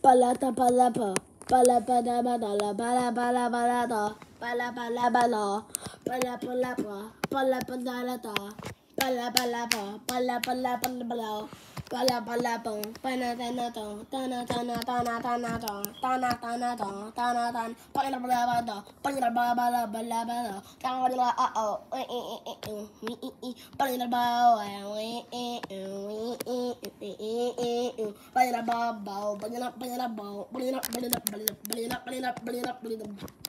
Palata palapa. Palapala badala. Palapala balata. Palapala bala. Palapalapa. Palapalata. Palapalapa. Palapalapala. Palapalapa. Panatanato. Tanatanatanatanato. Tanatanato. Tanatan. Palapalabada. Palapalabalabala. Palapala. Palapala.